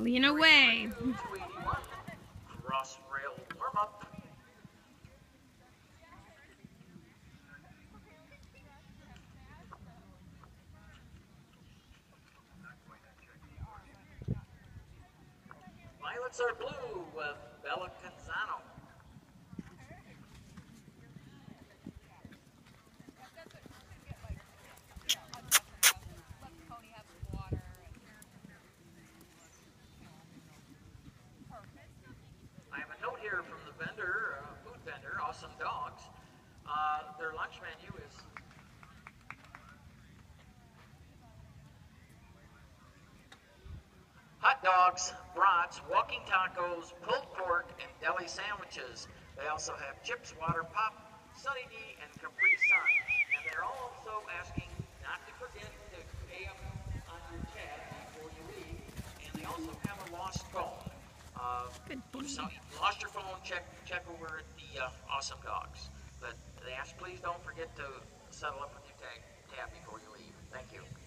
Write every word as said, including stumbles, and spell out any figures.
Lean away. Cross rail warm up. Violets are blue with Bella Canzano. I have a note here from the vendor, uh, food vendor, Awesome Dogs. Uh, their lunch menu is hot dogs, brats, walking tacos, pulled pork, and deli sandwiches. They also have chips, water pop, Sunny D, and Capri Sun. And they're also asking not to forget to pay up on your tab before you leave. And they also have a lost phone. Uh, Good boy. So you lost your phone, check check over at the uh, Awesome Dogs. But they ask, please don't forget to settle up with your tag, tab before you leave. Thank you.